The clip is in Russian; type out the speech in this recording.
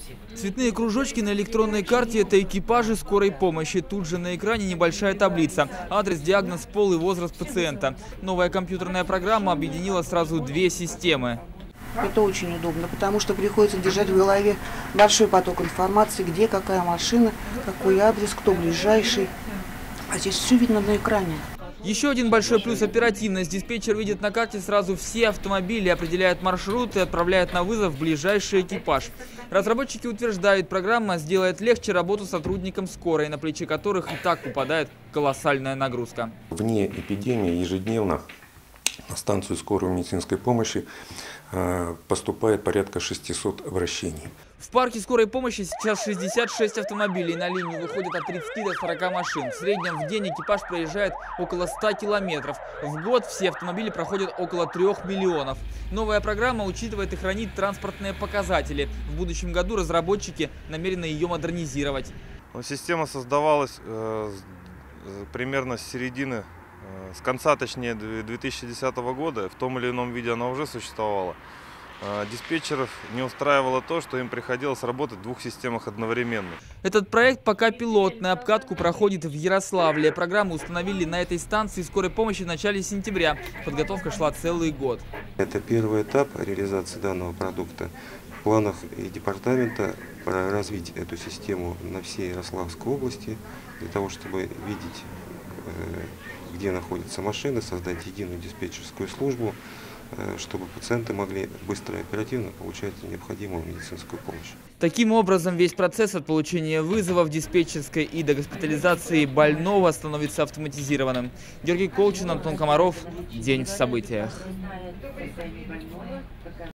Цветные кружочки на электронной карте – это экипажи скорой помощи. Тут же на экране небольшая таблица. Адрес, диагноз, пол и возраст пациента. Новая компьютерная программа объединила сразу две системы. Это очень удобно, потому что приходится держать в голове большой поток информации, где какая машина, какой адрес, кто ближайший. А здесь все видно на экране. Еще один большой плюс – оперативность. Диспетчер видит на карте сразу все автомобили, определяет маршрут и отправляет на вызов ближайший экипаж. Разработчики утверждают, программа сделает легче работу сотрудникам скорой, на плечи которых и так упадает колоссальная нагрузка. Вне эпидемии ежедневно на станцию скорой медицинской помощи поступает порядка 600 обращений. В парке скорой помощи сейчас 66 автомобилей. На линию выходит от 30 до 40 машин. В среднем в день экипаж проезжает около 100 километров. В год все автомобили проходят около 3 миллионов. Новая программа учитывает и хранит транспортные показатели. В будущем году разработчики намерены ее модернизировать. Система создавалась примерно с середины, с конца, точнее, 2010 года. В том или ином виде она уже существовала. Диспетчеров не устраивало то, что им приходилось работать в двух системах одновременно. Этот проект пока пилотный. Обкатку проходит в Ярославле. Программу установили на этой станции скорой помощи в начале сентября. Подготовка шла целый год. Это первый этап реализации данного продукта. В планах и департамента развить эту систему на всей Ярославской области, для того, чтобы видеть, где находятся машины, создать единую диспетчерскую службу, чтобы пациенты могли быстро и оперативно получать необходимую медицинскую помощь. Таким образом, весь процесс от получения вызова в диспетчерской и до госпитализации больного становится автоматизированным. Георгий Колчин, Антон Комаров. День в событиях.